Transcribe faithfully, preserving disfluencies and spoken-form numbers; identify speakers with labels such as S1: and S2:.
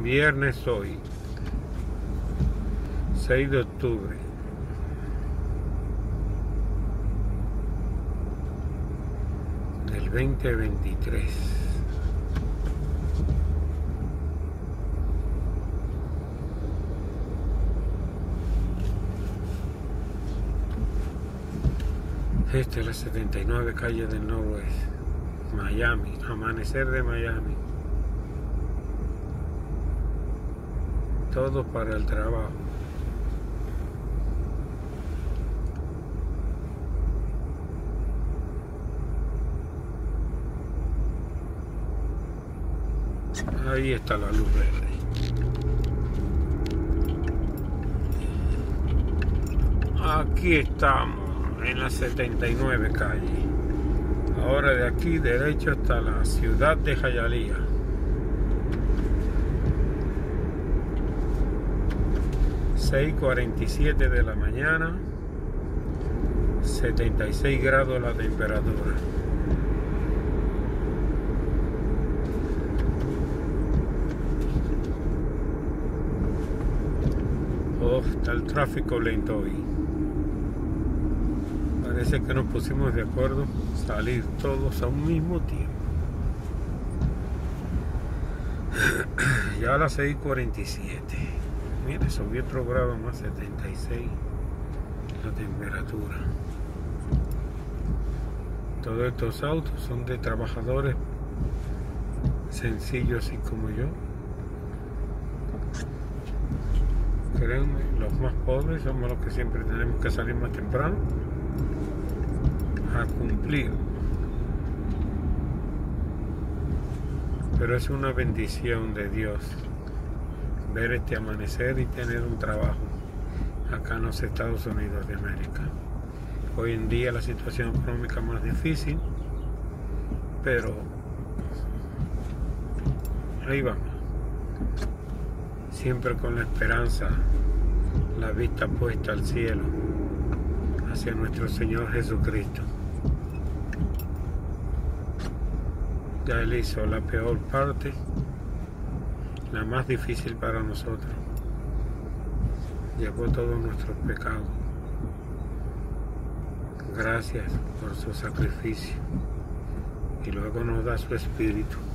S1: Viernes hoy, seis de octubre. Del veinte veintitrés. Esta es la setenta y nueve calle del Norwest, Miami, amanecer de Miami. Todo para el trabajo. Ahí está la luz verde. Aquí estamos en la setenta y nueve calle. Ahora de aquí derecho hasta la ciudad de Hialeah. seis cuarenta y siete de la mañana, setenta y seis grados la temperatura. Oh, está el tráfico lento hoy. Parece que nos pusimos de acuerdo salir todos a un mismo tiempo. Ya a las seis cuarenta y siete. Mire, subió otro grado más, setenta y seis la temperatura. Todos estos autos son de trabajadores sencillos así como yo. Créanme, los más pobres somos los que siempre tenemos que salir más temprano a cumplir. Pero es una bendición de Dios ver este amanecer y tener un trabajo acá en los Estados Unidos de América. Hoy en día la situación económica es más difícil, pero ahí vamos, siempre con la esperanza, la vista puesta al cielo, hacia nuestro Señor Jesucristo. Ya Él hizo la peor parte, la más difícil para nosotros. Llevó todos nuestros pecados. Gracias por su sacrificio. Y luego nos da su espíritu.